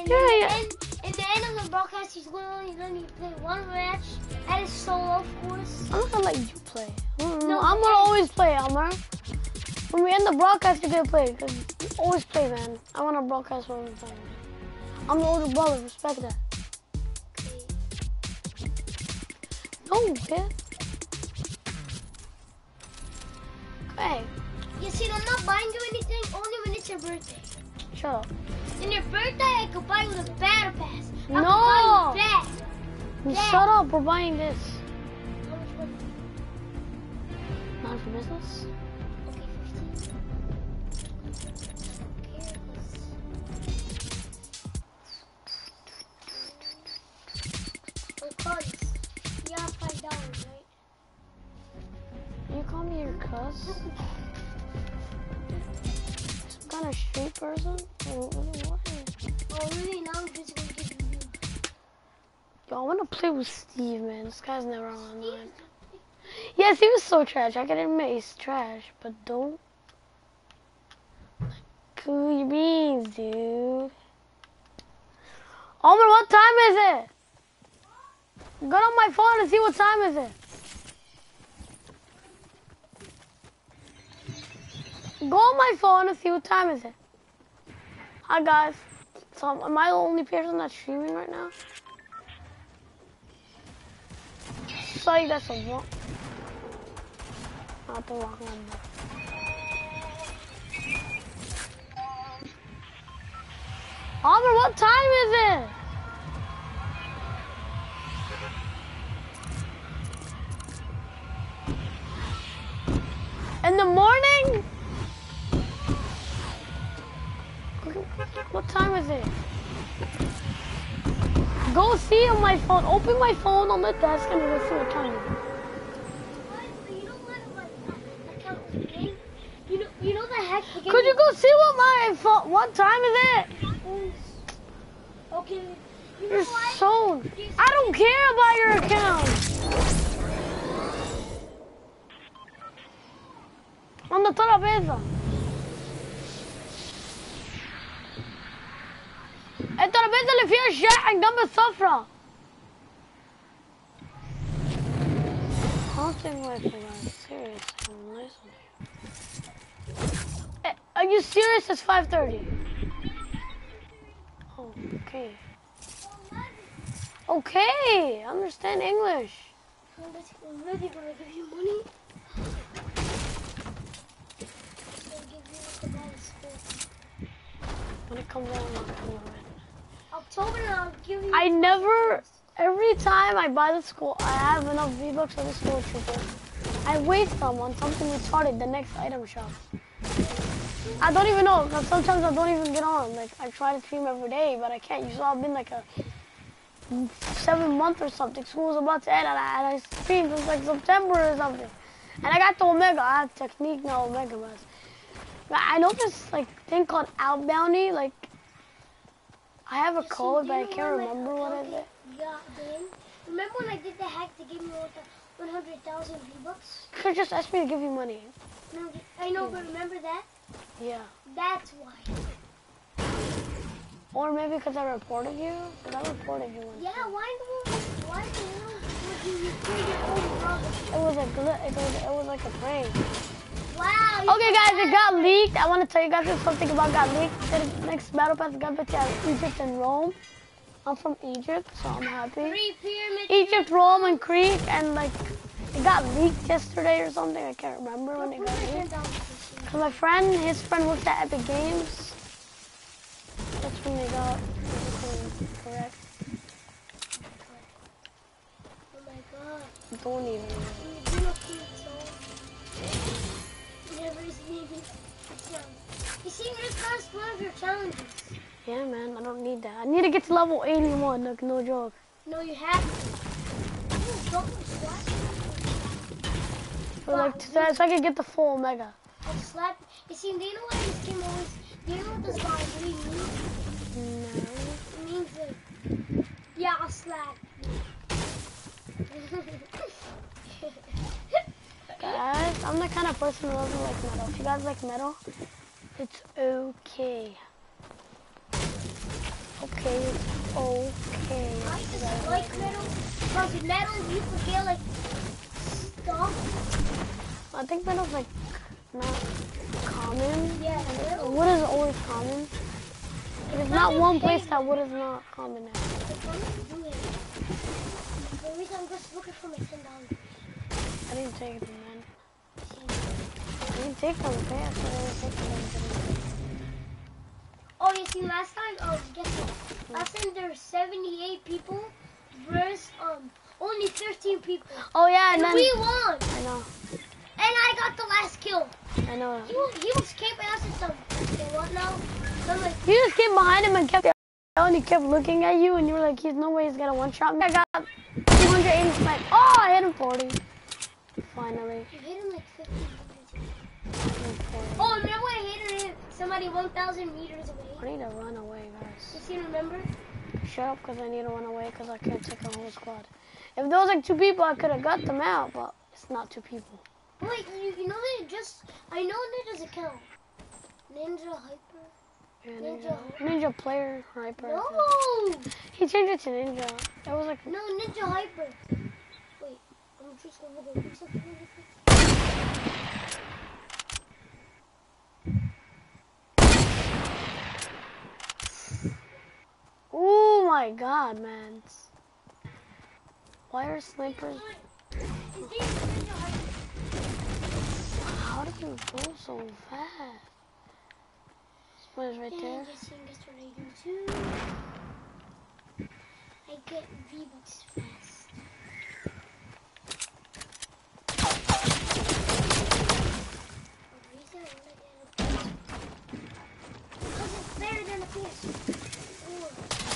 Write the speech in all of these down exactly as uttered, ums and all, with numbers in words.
And yeah, in, yeah. The end, in the end of the broadcast, he's going to let me play one match at his solo, of course. I'm not gonna let you play. Mm, no, I'm gonna always play, Elmer. When we end the broadcast, you're gonna play. Cause you always play, man. I wanna broadcast one time. I'm the older brother. Respect that. No, kid. Hey. You see, I'm not buying you anything only when it's your birthday. Shut up. In your birthday, I could buy you the battle pass. I no. could buy you that. that. Shut up. We're buying this. How much money? Not for business. Okay, fifteen. Or cards. Yeah, five dollars, right? You call me your cuss? Some kind of street person? What? Oh, really? Now I'm just gonna give you. Yo, I wanna play with Steve, man. This guy's never online. Yes, he was so trash. I can admit he's trash, but don't. Cool your beans, dude. Omer, what time is it? Go on my phone and see what time is it. Go on my phone and see what time is it. Hi guys. So am I the only person that's streaming right now? Sorry, that's a wrong. Not the wrong number. Omer, what time is it? In the morning? What time is it? Go see on my phone. Open my phone on the desk and we'll see what time it is. You know, you know the heck. Could you go see what my phone? What time is it? Okay. You You're know what? so. I don't care about your account. On the terapeza. الترابيزة اللي فيها الشاحن جنب السفرة. Don't think like I'm serious. I'm listening. Are you serious? It's five thirty. Oh, okay. Okay, I understand English. I'm really gonna give you money. When it comes out in October. October, I'll give you. I never, every time I buy the school, I have enough V-Bucks for the school trooper. I waste them on something retarded, the next item shop. I don't even know, because sometimes I don't even get on. Like, I try to stream every day, but I can't. You saw I've been like a seven month or something. School's about to end, and I, and I streamed since like September or something. And I got the Omega. I have Technique now, Omega Mask. I know this like thing called Out Bounty. Like, I have a You code, see, but I you know can't when, remember what okay, it is. Yeah, then. Remember when I did the hack to give me one hundred thousand V-Bucks? You could just ask me to give you money. No, I know, but remember that? Yeah. That's why. Or maybe because I reported you? Because I reported you once. Yeah, why the why the hell would you report your own brother? It was a gl it was it was like a prank. Wow. Okay guys, it got leaked. I want to tell you guys something about got leaked. The next battle pass got leaked at Egypt and Rome. I'm from Egypt, so I'm happy. Three pyramids. Egypt, Rome, and Crete, and like it got leaked yesterday or something. I can't remember when it got leaked. Cause my friend, his friend works at Epic Games. That's when they got everything correct. Oh my god. Don't even. You look never even. You see, this past one of your challenges. Yeah, man, I don't need that. I need to get to level eighty-one, like, no joke. No, you have to. Don't slap. For like, so, so I can get the full Omega. I'll slap. You see, do you know what this game always, do you know what this guy really means? No. It means like, yeah, I'll slap. Guys, I'm the kind of person who doesn't like metal. If you guys like metal, it's okay. okay, it's okay. I just like metal because metal you can get like stuff. I think metal's like not common. Yeah, metal. Wood is always common. There's not one place that wood is not common at. The reason I'm just looking for my ten dollars. I didn't take them, man. I didn't take them, okay? I said I didn't take them. Oh, you see, last time, oh, guess what? Last time there were seventy-eight people versus um only thirteen people. Oh yeah, and, And then we won. I know, And I got the last kill. I know. He was, he was camping us and some. Okay, what now? So I'm like, You just came behind him and kept and he kept looking at you, and you were like, "He's no way he's gonna one shot me." I got two hundred eighty snipe. Oh, I hit him forty. Finally. you hit him like fifty. Oh, remember when I hit him somebody one thousand meters away? I need to run away, guys. You see, remember? Shut up, because I need to run away, because I can't take a whole squad. If there was like two people, I could have got them out, but it's not two people. Wait, you, you know that just, I know Ninja's account. Ninja Hyper. Yeah, Ninja. Ninja, Ninja player, hyper. No! He changed it to Ninja. It was like, No, Ninja Hyper. Wait, I'm just gonna go do something really quick. oh my god, man. Why are snipers? His name is Ninja Hyper. How did you go so fast? What is right And there? guess, guess what I do too? I get V-Bucks fast. The reason I wanna get a because it's better than a P S four.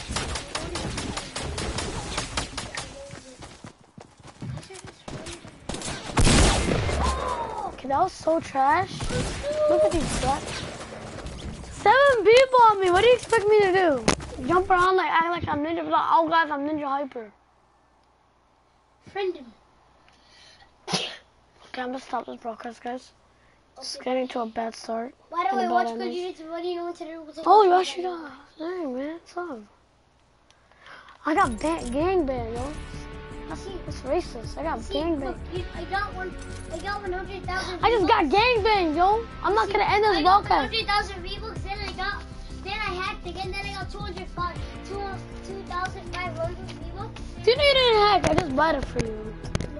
Okay, that was so trash. Look at these guys. Seven people on me. What do you expect me to do? Jump around like act like I'm Ninja. Like, oh guys, I'm Ninja Hyper. Friend him. Okay, I'm gonna stop this broadcast, guys. It's getting to a bad start. By the and way, a watch bad Good ending. YouTube. What do you know what to do? We'll Oh, you actually got. Dang, man, what's up? I got ban- gang banned, yo. That's, that's racist. I got See, gang look, banned. you, I got one. I got one hundred thousand. I just got gang banged, yo. I'm not gonna end this I got broadcast. one hundred thousand V-Bucks. Then I got. Then I hacked again. Then I got two hundred five. Two two thousand five hundred V-Bucks. You didn't hack. I just bought it for you.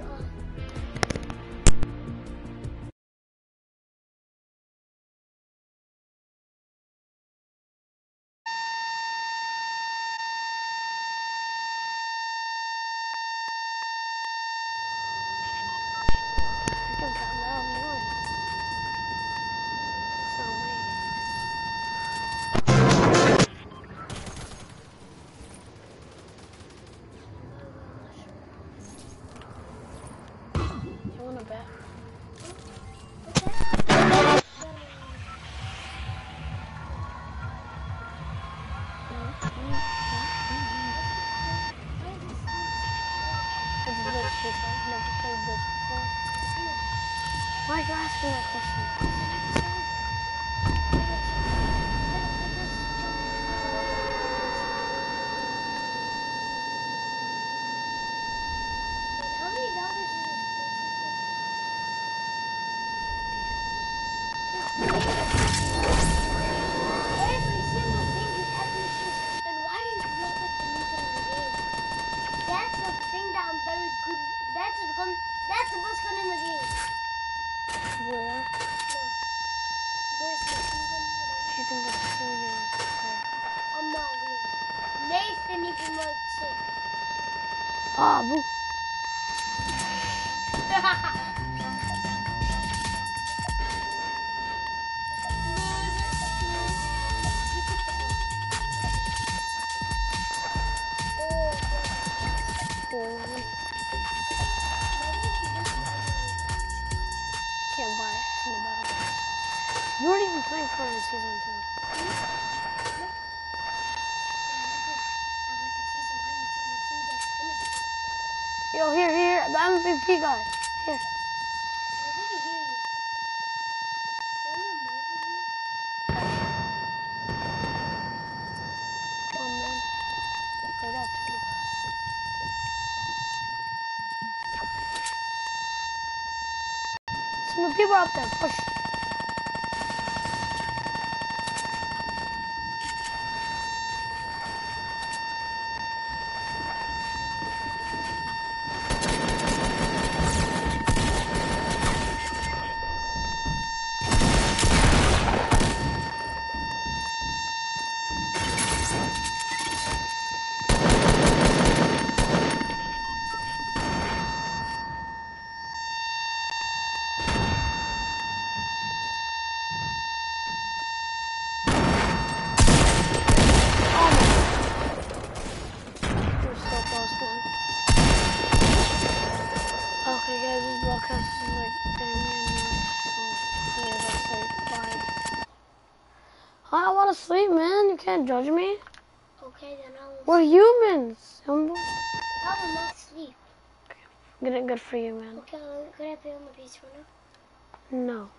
I just got loud noise. It's not me. You wanna bet? It's a glitch, because I've never played this before. Why are you asking that question? How many dollars is this basically? Every single thing is epic shit. And why do you not let the loot in the game? That's the thing that I'm very good. That's the gun. That's the best gun in the game. Where? No. Where's the machine gun? Whatever. Do you think that's true? You're I'm not weird. Nathan even likes it. Ah, boo. Cool, man. Can't buy it. It's in the battle pass. You weren't even playing Fortnite season two. Yo, here, here, the M V P guy. Here. Come on, man. people are up there. Push. Okay guys, this broadcast is like damn near night, so yeah, that's like five. I wanna sleep, man. You can't judge me. Okay, then I will. We're humans. Humble. I will not sleep. Good, good for you, man. Okay, could I play on my P S four now? No.